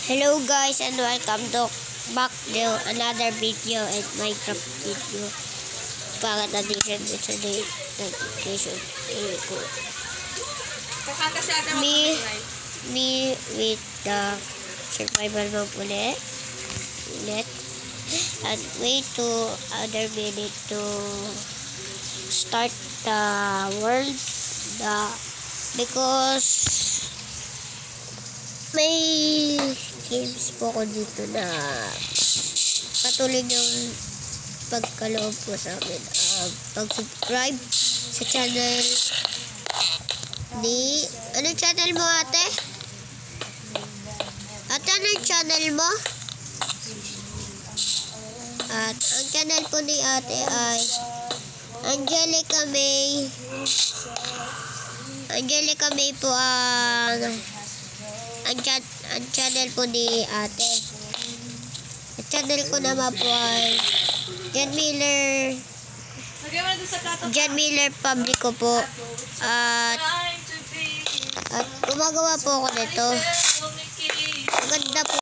Hello guys and welcome to back to another video and Minecraft video. Pangat edition it's a day notification. Me with the survival mode ulit and wait to other minute to start the world because may games po ko dito na patuloy yung pagkaloob po sa amin. Pag-subscribe sa channel ni... Anong channel mo, ate? Ate, anong channel mo? At ang channel po ni ate ay Angelica May. Angelica May po ang channel po ni ate. Ang channel ko naman po ay John Miller Publico po. At gumagawa po ako nito.